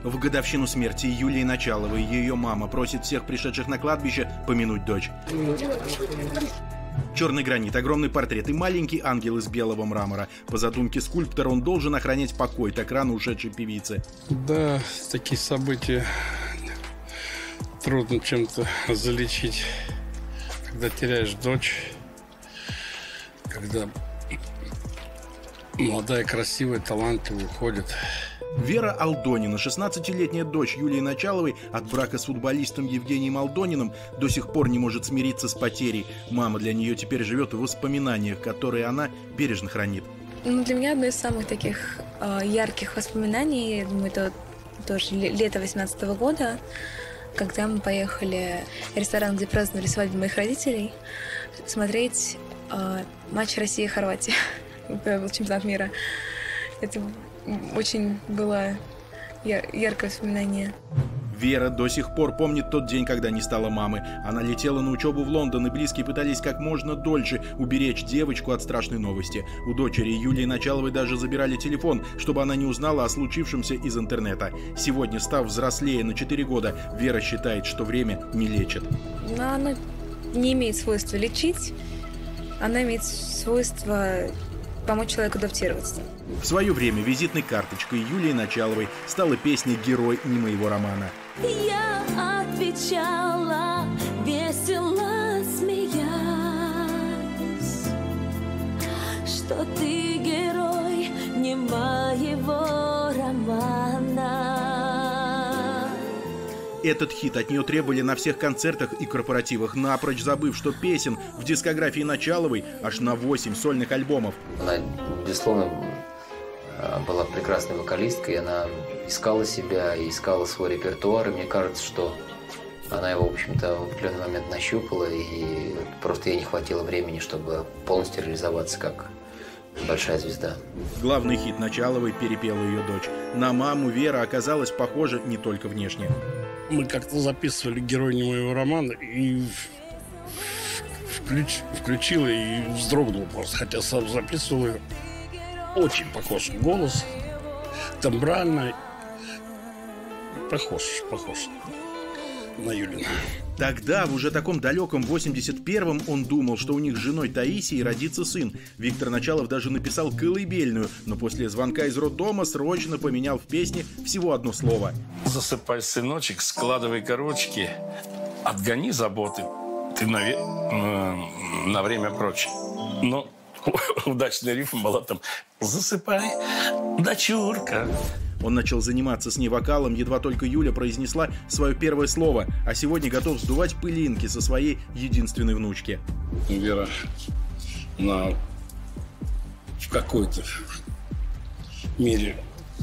В годовщину смерти Юлии Началовой ее мама просит всех пришедших на кладбище помянуть дочь. Черный гранит, огромный портрет и маленький ангел из белого мрамора. По задумке скульптора он должен охранять покой так рано ушедшей певицы. Да, такие события трудно чем-то залечить. Когда теряешь дочь, когда молодая, красивая, талантливая уходит. Вера Алдонина, 16-летняя дочь Юлии Началовой от брака с футболистом Евгением Алдониным, до сих пор не может смириться с потерей. Мама для нее теперь живет в воспоминаниях, которые она бережно хранит. Для меня одно из самых таких ярких воспоминаний, я думаю, это тоже лето 18-го года, когда мы поехали в ресторан, где праздновали свадьбу моих родителей, смотреть матч России и Хорватии. Это был чемпионат мира. Это очень было яркое воспоминание. Вера до сих пор помнит тот день, когда не стала мамы. Она летела на учебу в Лондон, и близкие пытались как можно дольше уберечь девочку от страшной новости. У дочери Юлии Началовой даже забирали телефон, чтобы она не узнала о случившемся из интернета. Сегодня, став взрослее на 4 года, Вера считает, что время не лечит. Но оно не имеет свойства лечить, оно имеет свойство помочь человеку адаптироваться. В свое время визитной карточкой Юлии Началовой стала песня «Герой не моего романа». Я отвечала, весело смеясь, что ты герой не моего романа. Этот хит от нее требовали на всех концертах и корпоративах, напрочь забыв, что песен в дискографии Началовой аж на 8 сольных альбомов. Она, безусловно, была прекрасной вокалисткой, она искала себя, искала свой репертуар, и мне кажется, что она его, в общем-то, в определенный момент нащупала, и просто ей не хватило времени, чтобы полностью реализоваться как большая звезда. Главный хит Началовой перепела ее дочь. На маму Вера оказалась похожа не только внешне. Мы как-то записывали «Герой не моего романа» и включила и вздрогнул просто, хотя сам записывал ее. Очень похож голос, тембрально, похож на Юлину. Тогда, в уже таком далеком 81-м, он думал, что у них с женой Таисией родится сын. Виктор Началов даже написал колыбельную, но после звонка из роддома срочно поменял в песне всего одно слово. Засыпай, сыночек, складывай корочки, отгони заботы, ты на время прочь. Но удачная рифма была там «Засыпай, дочурка». Он начал заниматься с ней вокалом, едва только Юля произнесла свое первое слово, а сегодня готов сдувать пылинки со своей единственной внучки. Вера, она в какой-то мере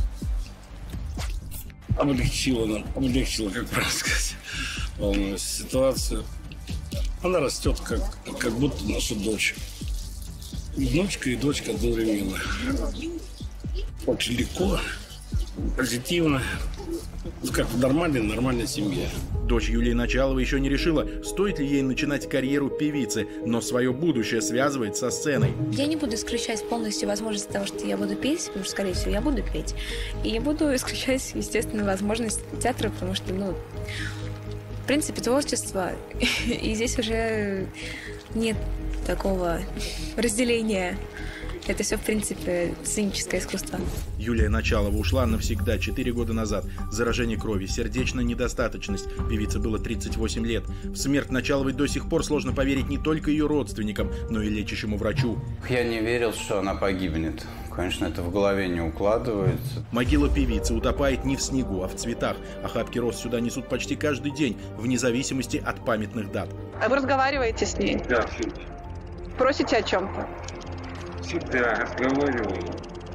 облегчила, как правильно сказать, полную ситуацию. Она растет, как будто наша дочь. Внучка и дочка одновременно. Очень легко, позитивно, как в нормальной семье. Дочь Юлии Началовой еще не решила, стоит ли ей начинать карьеру певицы, но свое будущее связывает со сценой. Я не буду исключать полностью возможность того, что я буду петь, потому что, скорее всего, я буду петь. И не буду исключать, естественно, возможность театра, потому что, в принципе, творчество, и здесь уже нет такого разделения. Это все, в принципе, сценическое искусство. Юлия Началова ушла навсегда 4 года назад. Заражение крови, сердечная недостаточность. Певице было 38 лет. В смерть Началовой до сих пор сложно поверить не только ее родственникам, но и лечащему врачу. Я не верил, что она погибнет. Конечно, это в голове не укладывается. Могила певицы утопает не в снегу, а в цветах. Охапки роз сюда несут почти каждый день, вне зависимости от памятных дат. А вы разговариваете с ней? Да. Просите о чем-то? Всегда разговариваю.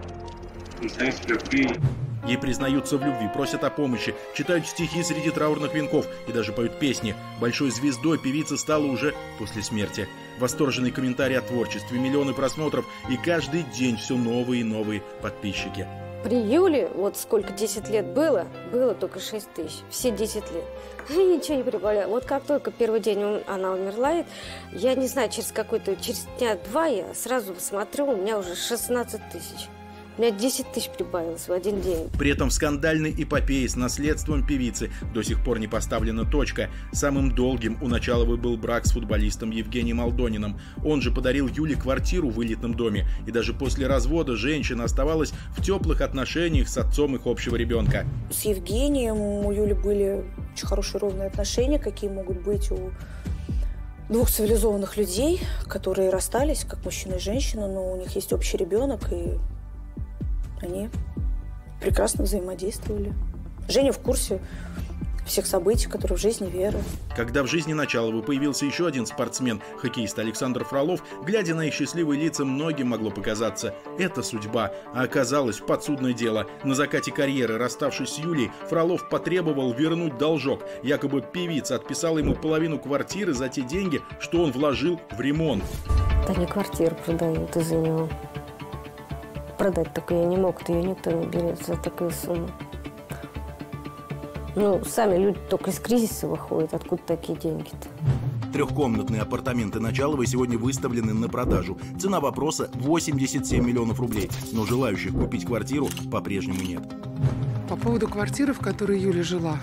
Ей признаются в любви, просят о помощи, читают стихи среди траурных венков и даже поют песни. Большой звездой певица стала уже после смерти. Восторженные комментарии о творчестве, миллионы просмотров и каждый день все новые и новые подписчики. При Юле, вот сколько, 10 лет было только 6 тысяч, все 10 лет. И ничего не прибавляю. Вот как только первый день она умерла, я не знаю, через дня 2 я сразу смотрю, у меня уже 16 тысяч. У меня 10 тысяч прибавилось в один день. При этом в скандальной эпопее с наследством певицы до сих пор не поставлена точка. Самым долгим у Началовой был брак с футболистом Евгением Алдониным. Он же подарил Юле квартиру в элитном доме. И даже после развода женщина оставалась в теплых отношениях с отцом их общего ребенка. С Евгением у Юли были очень хорошие ровные отношения, какие могут быть у двух цивилизованных людей, которые расстались, как мужчина и женщина, но у них есть общий ребенок, и они прекрасно взаимодействовали. Женя в курсе всех событий, которые в жизни Веры. Когда в жизни Началовой появился еще один спортсмен, хоккеист Александр Фролов, глядя на их счастливые лица, многим могло показаться – это судьба. А оказалось подсудное дело. На закате карьеры, расставшись с Юлей, Фролов потребовал вернуть должок. Якобы певица отписала ему половину квартиры за те деньги, что он вложил в ремонт. Да не квартиру продают из-за него. Продать такое я не мог, ее никто не берет за такую сумму. Ну, сами люди только из кризиса выходят, откуда такие деньги-то? Трехкомнатные апартаменты Началовой сегодня выставлены на продажу. Цена вопроса 87 миллионов рублей, но желающих купить квартиру по-прежнему нет. По поводу квартиры, в которой Юля жила,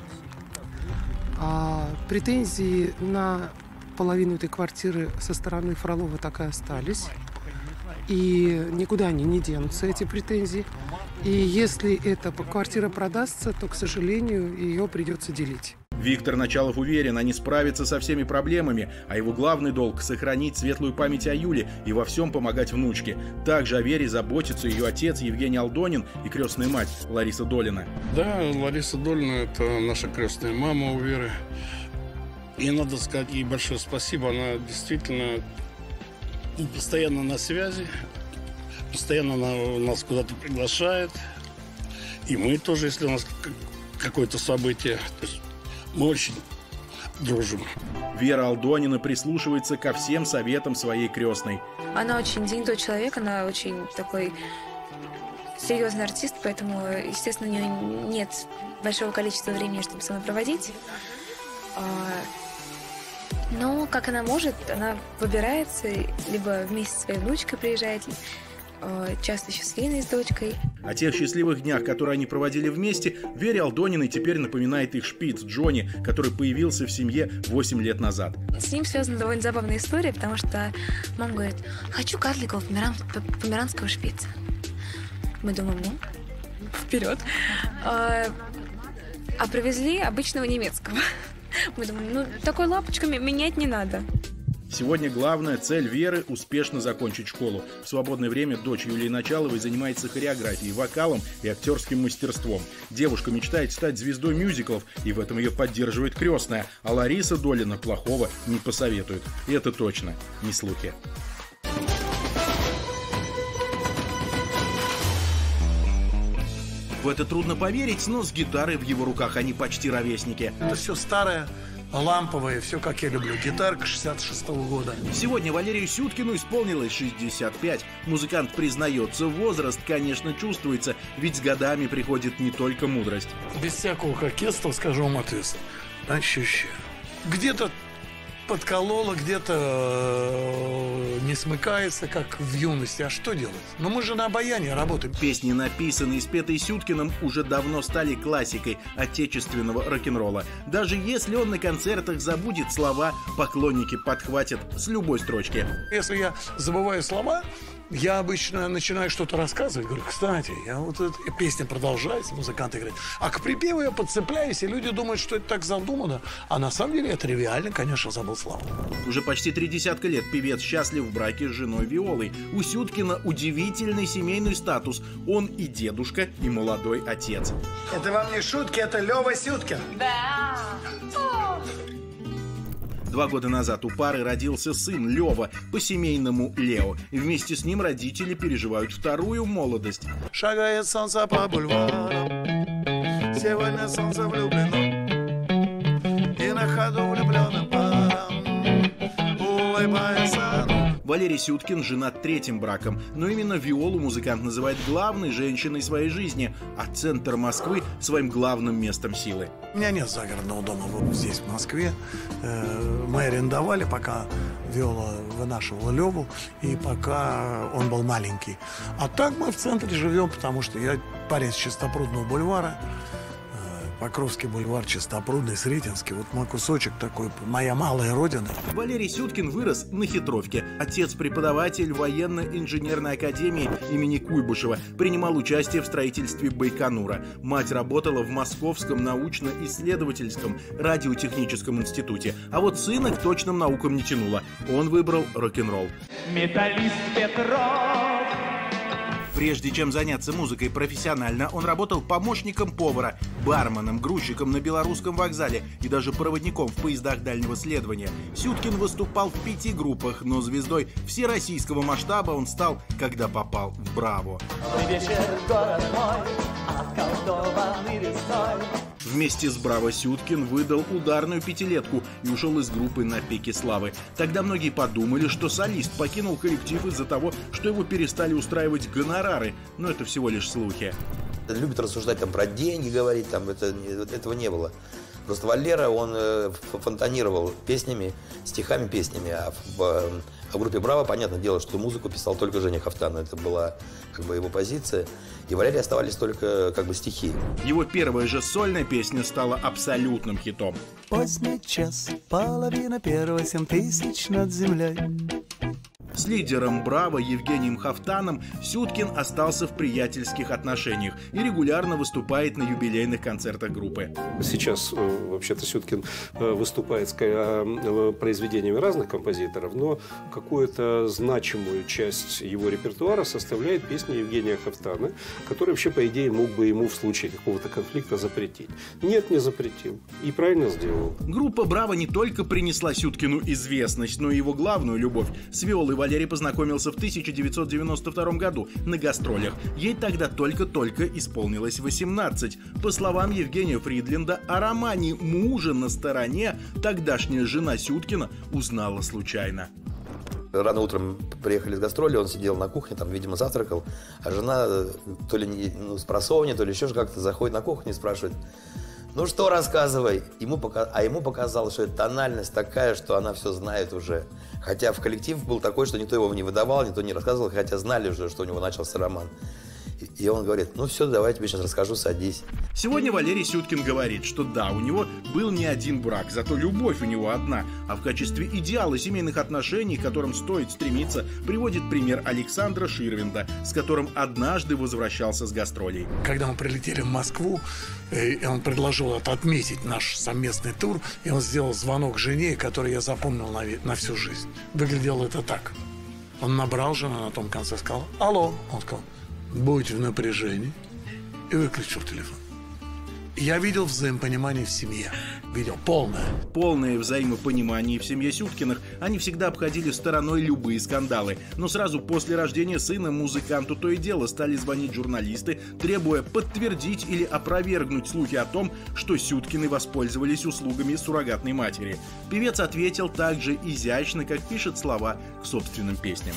претензии на половину этой квартиры со стороны Фролова так и остались. И никуда они не денутся, эти претензии. И если эта квартира продастся, то, к сожалению, ее придется делить. Виктор Началов уверен, они справятся со всеми проблемами, а его главный долг – сохранить светлую память о Юле и во всем помогать внучке. Также о Вере заботится ее отец Евгений Алдонин и крестная мать Лариса Долина. Да, Лариса Долина – это наша крестная мама у Веры. И надо сказать ей большое спасибо. Она действительно постоянно на связи, постоянно нас куда-то приглашает. И мы тоже, если у нас какое-то событие, то есть мы очень дружим. Вера Алдонина прислушивается ко всем советам своей крестной. Она очень занятой человек, она очень такой серьезный артист, поэтому, естественно, у нее нет большого количества времени, чтобы со мной проводить. Но как она может, она выбирается, либо вместе со своей внучкой приезжает, часто еще с Линой, с дочкой. О тех счастливых днях, которые они проводили вместе, Вере Алдониной теперь напоминает их шпиц Джонни, который появился в семье 8 лет назад. С ним связана довольно забавная история, потому что мама говорит: хочу карликового померанского шпица. Мы думаем, ну, вперед. А привезли обычного немецкого. Мы думаем, ну, такой лапочками менять не надо. Сегодня главная цель Веры – успешно закончить школу. В свободное время дочь Юлии Началовой занимается хореографией, вокалом и актерским мастерством. Девушка мечтает стать звездой мюзиклов, и в этом ее поддерживает крестная. А Лариса Долина плохого не посоветует. И это точно не слухи. В это трудно поверить, но с гитарой в его руках они почти ровесники. Это все старое, ламповое, все как я люблю. Гитарка 66-го года. Сегодня Валерию Сюткину исполнилось 65. Музыкант признается, возраст, конечно, чувствуется, ведь с годами приходит не только мудрость. Без всякого хоккеста, скажу вам ответственно, ощущаю. Где-то подкололо, где-то не смыкается, как в юности. А что делать? Но мы же на обаянии работаем. Песни, написанные и спетые Сюткиным, уже давно стали классикой отечественного рок-н-ролла. Даже если он на концертах забудет слова, поклонники подхватят с любой строчки. Если я забываю слова, я обычно начинаю что-то рассказывать. Говорю, кстати, песня продолжается, музыканты играют. А к припеву я подцепляюсь, и люди думают, что это так задумано. А на самом деле я тривиально, конечно, забыл слова. Уже почти 30 лет певец счастлив в браке с женой Виолой. У Сюткина удивительный семейный статус. Он и дедушка, и молодой отец. Это вам не шутки, это Лёва Сюткин. Да. 2 года назад у пары родился сын Лёва, по-семейному Лео. И вместе с ним родители переживают вторую молодость. Шагает солнце по бульварам, сегодня солнце влюблено, и на ходу влюбленным парам улыбается. Валерий Сюткин женат 3-м браком, но именно Виолу музыкант называет главной женщиной своей жизни. а центр Москвы своим главным местом силы. У меня нет загородного дома здесь, в Москве. Мы арендовали, пока Виола вынашивала Леву, и пока он был маленький. А так мы в центре живем, потому что я парень с Чистопрудного бульвара. Покровский бульвар, Чистопрудный, Сретенский. Вот мой кусочек такой, моя малая родина. Валерий Сюткин вырос на Хитровке. Отец преподаватель военно-инженерной академии имени Куйбышева. Принимал участие в строительстве Байконура. Мать работала в Московском научно-исследовательском радиотехническом институте. А вот сына к точным наукам не тянуло. Он выбрал рок-н-ролл. Металлист Петров. Прежде чем заняться музыкой профессионально, он работал помощником повара, барменом, грузчиком на Белорусском вокзале и даже проводником в поездах дальнего следования. Сюткин выступал в 5 группах, но звездой всероссийского масштаба он стал, когда попал в «Браво». Вечер, город мой, околдованный весной. Вместе с «Браво» Сюткин выдал ударную 5-летку и ушел из группы на пике славы. Тогда многие подумали, что солист покинул коллектив из-за того, что его перестали устраивать гонорары, но это всего лишь слухи. Любит рассуждать там про деньги, говорить, там этого не было. Просто Валера, он фонтанировал песнями, стихами, песнями, а в группе «Браво», понятное дело, что музыку писал только Женя Хафтан, это была как бы его позиция, и Валере оставались только как бы стихи. Его первая же сольная песня стала абсолютным хитом. Поздний час, половина первого, 7000 над землей. С лидером «Браво» Евгением Хафтаном Сюткин остался в приятельских отношениях и регулярно выступает на юбилейных концертах группы. Сейчас, вообще-то, Сюткин выступает с произведениями разных композиторов, но какую-то значимую часть его репертуара составляет песня Евгения Хафтана, который вообще, по идее, мог бы ему в случае какого-то конфликта запретить. Нет, не запретил. И правильно сделал. Группа «Браво» не только принесла Сюткину известность, но и его главную любовь. С Виолой Валерий познакомился в 1992 году на гастролях. Ей тогда только-только исполнилось 18. По словам Евгения Фридленда, о романе мужа на стороне тогдашняя жена Сюткина узнала случайно. Рано утром приехали с гастроли, он сидел на кухне, там, видимо, завтракал, а жена то ли с просонья, то ли еще как-то заходит на кухню и спрашивает: «Ну что, рассказывай?» Ему показалось, что это тональность такая, что она все знает уже. Хотя в коллектив был такой, что никто его не выдавал, никто не рассказывал, хотя знали уже, что у него начался роман. И он говорит: ну все, давай я тебе сейчас расскажу, садись. Сегодня Валерий Сюткин говорит, что да, у него был не один брак, зато любовь у него одна. А в качестве идеала семейных отношений, к которым стоит стремиться, приводит пример Александра Ширвинда, с которым однажды возвращался с гастролей. Когда мы прилетели в Москву, и он предложил отметить наш совместный тур, и он сделал звонок жене, который я запомнил на всю жизнь. Выглядело это так. Он набрал жену на том конце, сказал: «Алло». Он сказал: «Будь в напряжении», и выключил телефон. Я видел взаимопонимание в семье. Видел полное. Полное взаимопонимание в семье Сюткиных. Они всегда обходили стороной любые скандалы. Но сразу после рождения сына музыканту то и дело стали звонить журналисты, требуя подтвердить или опровергнуть слухи о том, что Сюткины воспользовались услугами суррогатной матери. Певец ответил так же изящно, как пишет слова к собственным песням.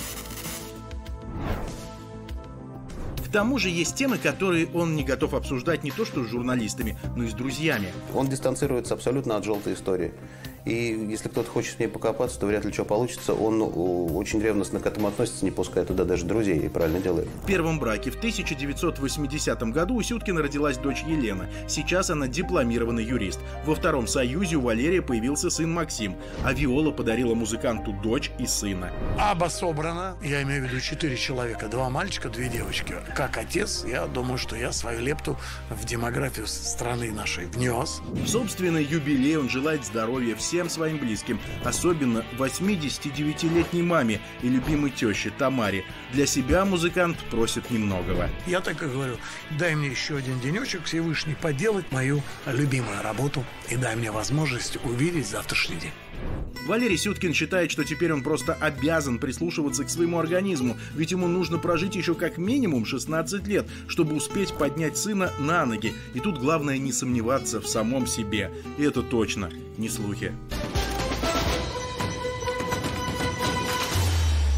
К тому же есть темы, которые он не готов обсуждать не то что с журналистами, но и с друзьями. Он дистанцируется абсолютно от желтой истории. И если кто-то хочет с ней покопаться, то вряд ли что получится. Он очень ревностно к этому относится, не пуская туда даже друзей, и правильно делает. В первом браке в 1980 году у Сюткина родилась дочь Елена. Сейчас она дипломированный юрист. Во втором союзе у Валерия появился сын Максим, а Виола подарила музыканту дочь и сына. Собрано, я имею в виду 4 человека, 2 мальчика, 2 девочки. Как отец, я думаю, что я свою лепту в демографию страны нашей внес. В собственный юбилей он желает здоровья всем своим близким, особенно 89-летней маме и любимой теще Тамаре. Для себя музыкант просит немногого. Я так и говорю: дай мне еще один денечек, Всевышний, поделать мою любимую работу и дай мне возможность увидеть завтрашний день. Валерий Сюткин считает, что теперь он просто обязан прислушиваться к своему организму, ведь ему нужно прожить еще как минимум 16 лет, чтобы успеть поднять сына на ноги. И тут главное не сомневаться в самом себе. И это точно не слухи.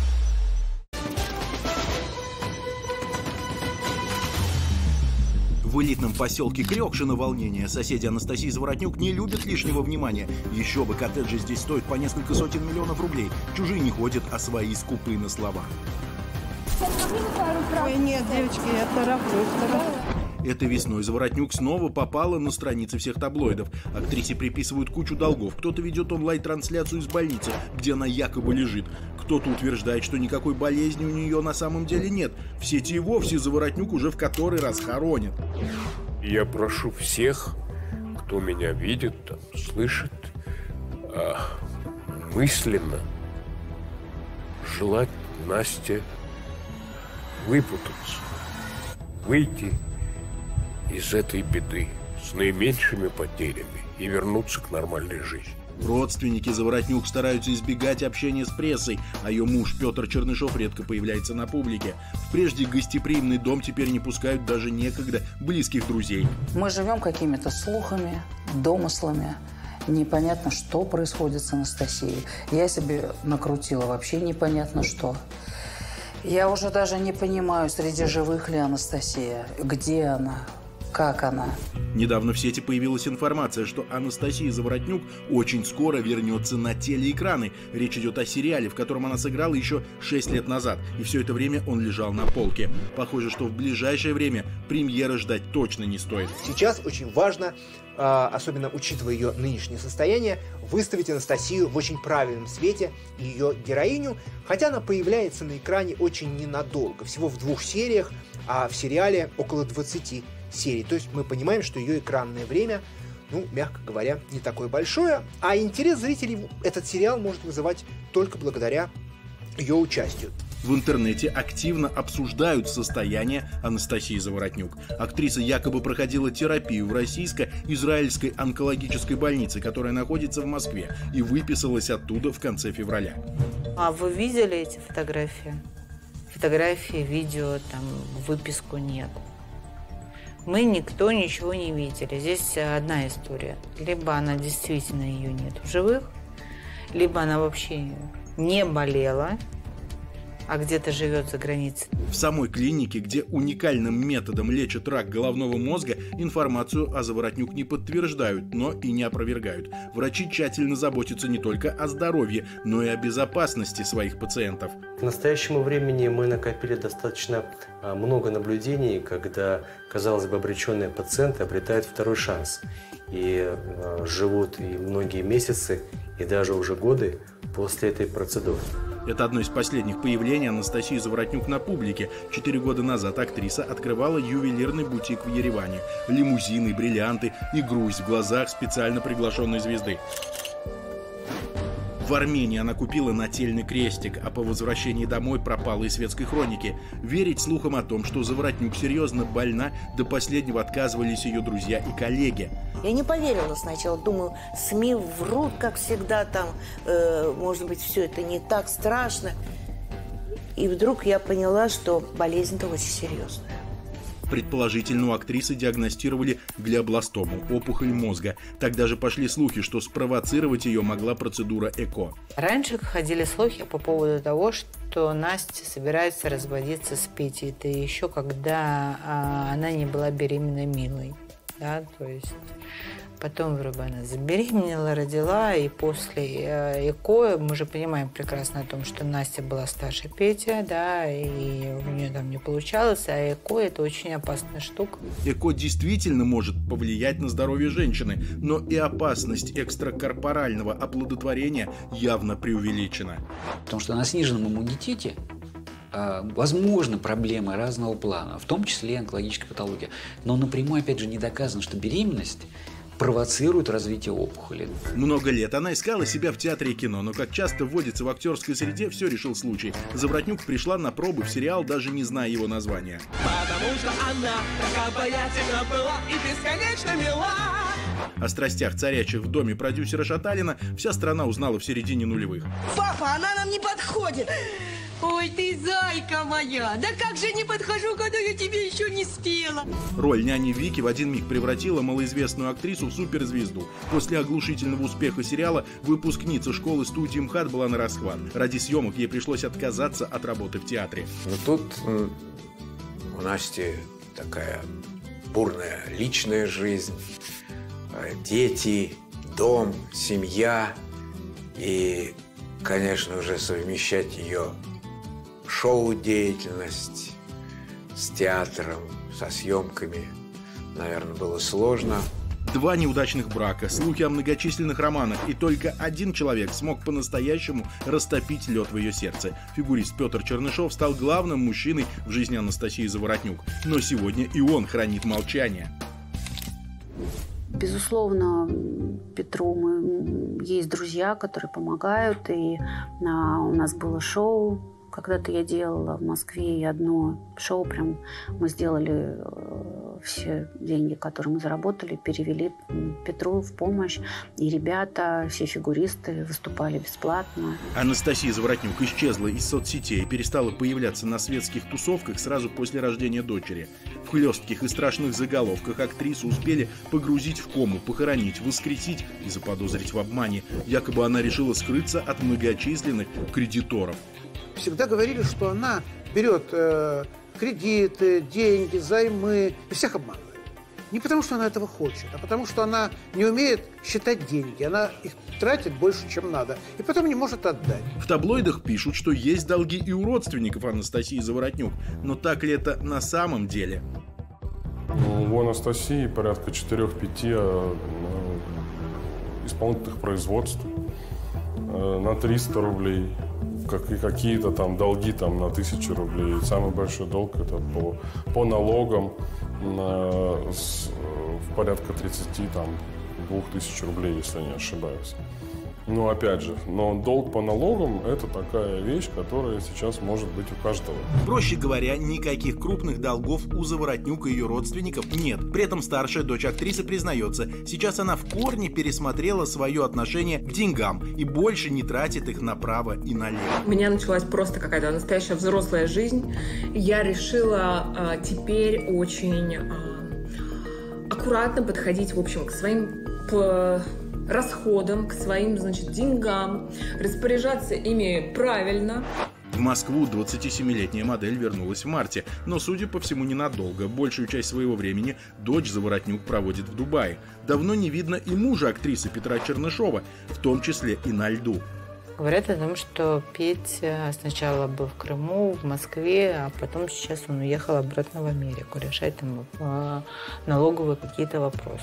В В элитном поселке Крёкшино волнение. Соседи Анастасии Заворотнюк не любят лишнего внимания. Еще бы, коттеджи здесь стоят по несколько сотен миллионов рублей. Чужие не ходят, а свои скупы на слова. Ой, нет, девочки, я тороплюсь. Этой весной Заворотнюк снова попала на страницы всех таблоидов. Актрисе приписывают кучу долгов. Кто-то ведет онлайн-трансляцию из больницы, где она якобы лежит. Кто-то утверждает, что никакой болезни у нее на самом деле нет. В сети и вовсе Заворотнюк уже в который раз хоронят. Я прошу всех, кто меня видит, там, слышит, мысленно желать Насте выпутаться, выйти из этой беды с наименьшими потерями и вернуться к нормальной жизни. Родственники Заворотнюк стараются избегать общения с прессой, а ее муж Петр Чернышов редко появляется на публике. В прежде гостеприимный дом теперь не пускают даже некогда близких друзей. Мы живем какими-то слухами, домыслами. Непонятно, что происходит с Анастасией. Я себе накрутила вообще непонятно что. Я уже даже не понимаю, среди живых ли Анастасия, где она, как она. Недавно в сети появилась информация, что Анастасия Заворотнюк очень скоро вернется на телеэкраны. Речь идет о сериале, в котором она сыграла еще 6 лет назад, и все это время он лежал на полке. Похоже, что в ближайшее время премьеры ждать точно не стоит. Сейчас очень важно, особенно учитывая ее нынешнее состояние, выставить Анастасию в очень правильном свете, ее героиню, хотя она появляется на экране очень ненадолго, всего в 2 сериях, а в сериале около 20 серий. То есть мы понимаем, что ее экранное время, мягко говоря, не такое большое, а интерес зрителей этот сериал может вызывать только благодаря ее участию. В интернете активно обсуждают состояние Анастасии Заворотнюк. Актриса якобы проходила терапию в российско-израильской онкологической больнице, которая находится в Москве, и выписалась оттуда в конце февраля. А вы видели эти фотографии? Фотографии, видео, там, выписку нет. Мы никто ничего не видели. Здесь одна история. Либо она действительно ее нет в живых, либо она вообще не болела, а где-то живет за границей. В самой клинике, где уникальным методом лечат рак головного мозга, информацию о Заворотнюк не подтверждают, но и не опровергают. Врачи тщательно заботятся не только о здоровье, но и о безопасности своих пациентов. К настоящему времени мы накопили достаточно много наблюдений, когда, казалось бы, обреченные пациенты обретают второй шанс и живут и многие месяцы, и даже уже годы после этой процедуры. Это одно из последних появлений Анастасии Заворотнюк на публике. 4 года назад актриса открывала ювелирный бутик в Ереване. Лимузины, бриллианты и грусть в глазах специально приглашенной звезды. В Армении она купила нательный крестик, а по возвращении домой пропала из светской хроники. Верить слухам о том, что Заворотнюк серьезно больна, до последнего отказывались ее друзья и коллеги. Я не поверила сначала, думаю, СМИ врут, как всегда, там, может быть, все это не так страшно. И вдруг я поняла, что болезнь-то очень серьезная. Предположительно, у актрисы диагностировали глиобластому, опухоль мозга. Тогда же пошли слухи, что спровоцировать ее могла процедура ЭКО. Раньше ходили слухи по поводу того, что Настя собирается разводиться с Петей. Это еще когда она не была беременной Милой. Да, то есть потом вроде она забеременела, родила, и после ЭКО мы же понимаем прекрасно о том, что Настя была старше Петя, да, и у нее там не получалось, а ЭКО – это очень опасная штука. ЭКО действительно может повлиять на здоровье женщины, но и опасность экстракорпорального оплодотворения явно преувеличена. Потому что на сниженном иммунитете возможны проблемы разного плана, в том числе и онкологическая патология. Но напрямую, опять же, не доказано, что беременность провоцирует развитие опухоли. Много лет она искала себя в театре и кино, но, как часто вводится в актерской среде, все решил случай. Заворотнюк пришла на пробы в сериал, даже не зная его названия. Потому что она так обаятельна была и бесконечно мила. О страстях, царящих в доме продюсера Шаталина, вся страна узнала в середине нулевых. Папа, она нам не подходит. Ой, ты зайка моя! Да как же не подхожу, когда я тебе еще не спела? Роль няни Вики в один миг превратила малоизвестную актрису в суперзвезду. После оглушительного успеха сериала выпускница школы-студии МХАТ была на расхват. Ради съемок ей пришлось отказаться от работы в театре. Но тут у Насти такая бурная личная жизнь, дети, дом, семья и, конечно, уже совмещать ее шоу-деятельность с театром, со съемками, наверное, было сложно. 2 неудачных брака, слухи о многочисленных романах, и только один человек смог по-настоящему растопить лед в ее сердце. Фигурист Петр Чернышов стал главным мужчиной в жизни Анастасии Заворотнюк. Но сегодня и он хранит молчание. Безусловно, Петру есть друзья, которые помогают. И у нас было шоу. Когда-то я делала в Москве, и одно шоу прям мы сделали, все деньги, которые мы заработали, перевели Петру в помощь. И ребята, все фигуристы выступали бесплатно. Анастасия Заворотнюк исчезла из соцсетей и перестала появляться на светских тусовках сразу после рождения дочери. В хлестких и страшных заголовках актрису успели погрузить в кому, похоронить, воскресить и заподозрить в обмане. Якобы она решила скрыться от многочисленных кредиторов. Всегда говорили, что она берет кредиты, деньги, займы, и всех обманывает. Не потому, что она этого хочет, а потому, что она не умеет считать деньги. Она их тратит больше, чем надо, и потом не может отдать. В таблоидах пишут, что есть долги и у родственников Анастасии Заворотнюк. Но так ли это на самом деле? У Анастасии порядка 4-5 исполнительных производств на 300 рублей. Как и какие-то там долги там, на 1000 рублей. Самый большой долг это по налогам в порядка 32 тысяч рублей, если не ошибаюсь. Ну, опять же, но долг по налогам – это такая вещь, которая сейчас может быть у каждого. Проще говоря, никаких крупных долгов у Заворотнюк и ее родственников нет. При этом старшая дочь актрисы признается, сейчас она в корне пересмотрела свое отношение к деньгам и больше не тратит их направо и налево. У меня началась просто какая-то настоящая взрослая жизнь. Я решила теперь очень аккуратно подходить, в общем, к своим расходам, к своим, деньгам, распоряжаться ими правильно. В Москву 27-летняя модель вернулась в марте, но, судя по всему, ненадолго. Большую часть своего времени дочь Заворотнюк проводит в Дубае. Давно не видно и мужа актрисы Петра Чернышова, в том числе и на льду. Говорят о том, что Петя сначала был в Крыму, в Москве, а потом сейчас он уехал обратно в Америку решать там налоговые какие-то вопросы.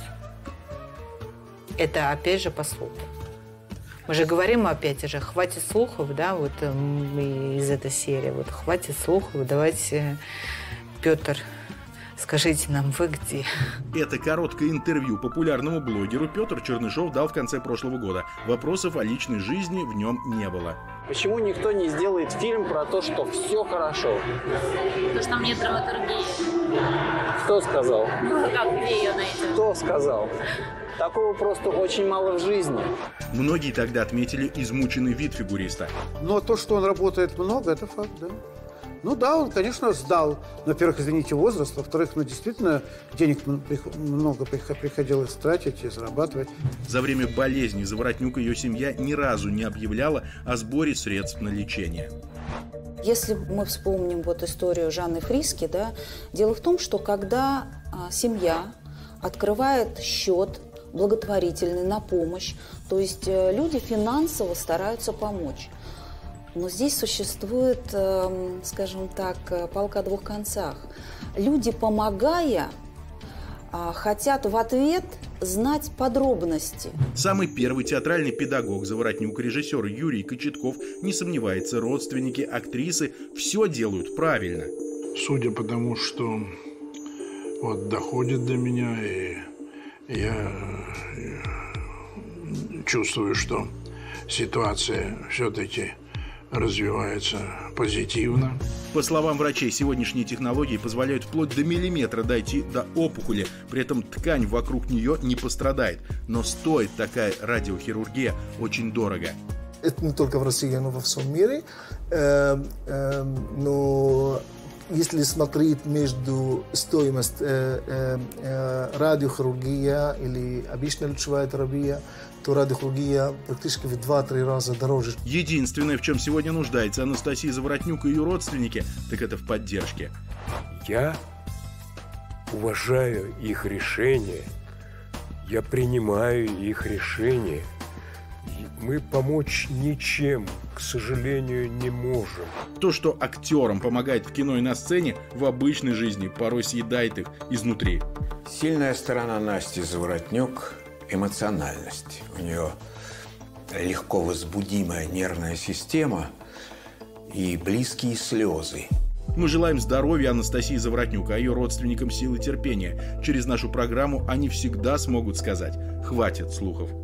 Это опять же по слуху. Мы же говорим опять же, хватит слухов, да, вот из этой серии, вот хватит слухов, давайте, Петр, скажите нам, вы где? Это короткое интервью популярному блогеру Петр Чернышов дал в конце прошлого года. Вопросов о личной жизни в нем не было. Почему никто не сделает фильм про то, что все хорошо? Потому что там нет драматургии. Кто сказал? Ну, как, где ее найти? Кто сказал? Такого просто очень мало в жизни. Многие тогда отметили измученный вид фигуриста. Но то, что он работает много, это факт, да. Ну да, он, конечно, сдал, во-первых, извините, возраст, во-вторых, действительно, денег много приходилось тратить и зарабатывать. За время болезни Заворотнюк и ее семья ни разу не объявляла о сборе средств на лечение. Если мы вспомним вот историю Жанны Фриски, да, дело в том, что когда семья открывает счет благотворительный на помощь, то есть люди финансово стараются помочь. Но здесь существует, скажем так, палка о двух концах. Люди, помогая, хотят в ответ знать подробности. Самый первый театральный педагог Заворотнюк, режиссер Юрий Кочетков, не сомневается, родственники актрисы все делают правильно. Судя по тому, что вот доходит до меня, и я чувствую, что ситуация все-таки развивается позитивно. По словам врачей, сегодняшние технологии позволяют вплоть до миллиметра дойти до опухоли. При этом ткань вокруг нее не пострадает. Но стоит такая радиохирургия очень дорого. Это не только в России, но во всем мире. Но если смотреть между стоимостью радиохирургия или обычная лучевая терапия, то радиохирургия практически в 2-3 раза дороже. Единственное, в чем сегодня нуждается Анастасия Заворотнюк и ее родственники, так это в поддержке. Я уважаю их решения, я принимаю их решения. Мы помочь ничем, к сожалению, не можем. То, что актерам помогает в кино и на сцене, в обычной жизни порой съедает их изнутри. Сильная сторона Насти Заворотнюк – эмоциональность. У нее легко возбудимая нервная система и близкие слезы. Мы желаем здоровья Анастасии Заворотнюк, а ее родственникам силы терпения. Через нашу программу они всегда смогут сказать «хватит слухов».